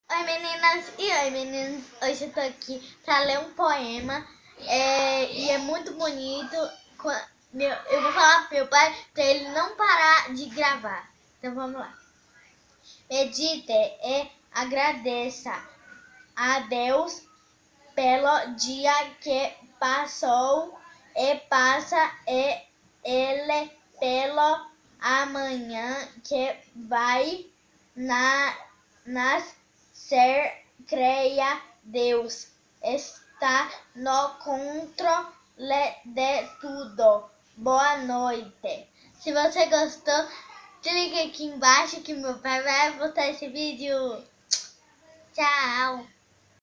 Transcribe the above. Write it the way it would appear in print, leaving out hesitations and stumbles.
Oi meninas e oi meninos, hoje eu tô aqui pra ler um poema e é muito bonito. Eu vou falar pro meu pai pra ele não parar de gravar. Então vamos lá. Medite e agradeça a Deus pelo dia que passou e passa e ele pelo amanhã que vai nascer. Creia, Deus está no controle de tudo. Boa noite. Se você gostou, clique aqui embaixo que meu pai vai botar esse vídeo. Tchau.